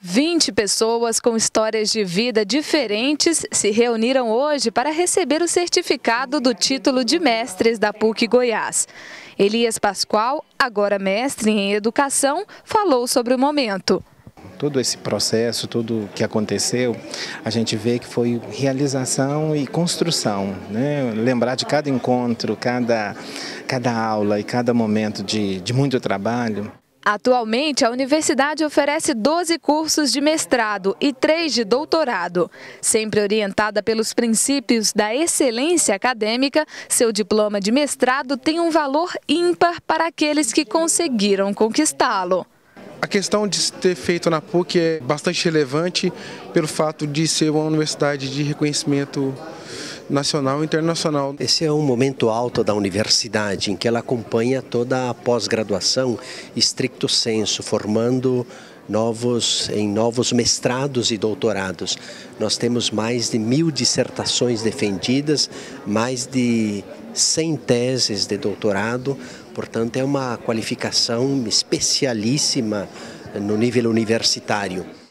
20 pessoas com histórias de vida diferentes se reuniram hoje para receber o certificado do título de mestres da PUC Goiás. Elias Pascoal, agora mestre em educação, falou sobre o momento. Todo esse processo, tudo que aconteceu, a gente vê que foi realização e construção, né? Lembrar de cada encontro, cada aula e cada momento de muito trabalho. Atualmente, a universidade oferece 12 cursos de mestrado e 3 de doutorado. Sempre orientada pelos princípios da excelência acadêmica, seu diploma de mestrado tem um valor ímpar para aqueles que conseguiram conquistá-lo. A questão de ter feito na PUC é bastante relevante pelo fato de ser uma universidade de reconhecimento nacional e internacional. Esse é um momento alto da universidade, em que ela acompanha toda a pós-graduação stricto sensu, formando novos mestrados e doutorados. Nós temos mais de 1000 dissertações defendidas, mais de 100 teses de doutorado, portanto é uma qualificação especialíssima no nível universitário.